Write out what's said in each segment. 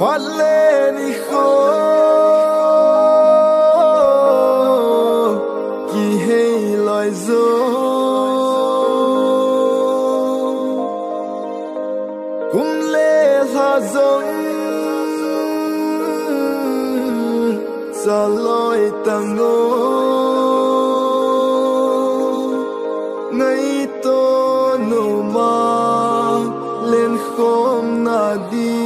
lên khô kỳ hay lời dô cũng lê tha giống xa lối tầng ngô ngay tô nụ mà lên khóm na đi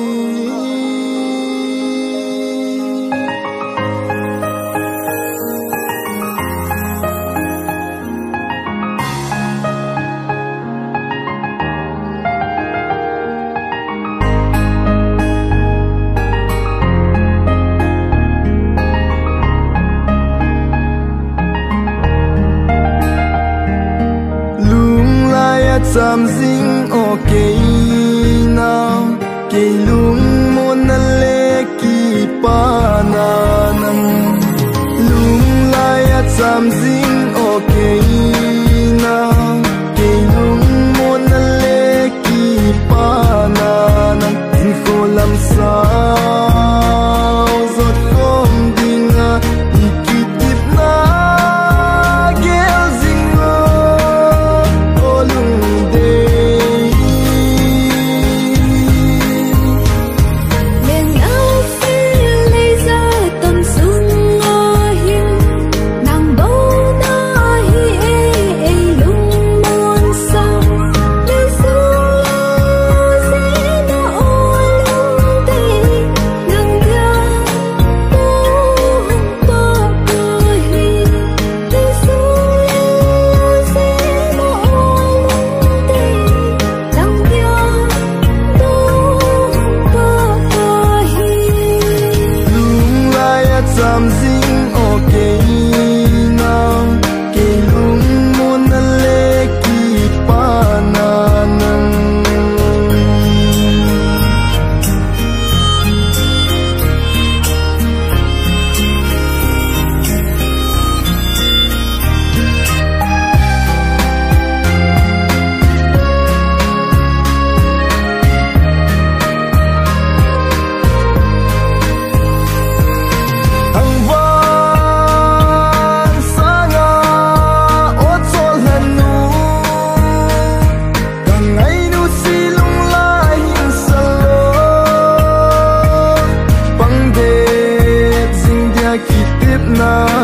Sam zing ok now ke lung mon na le ki pa na nam lung lai at sam zing ok now ke lung mon na le ki pa na nam in ko lam sao zot kom dinga ikitip na gel zingo olung na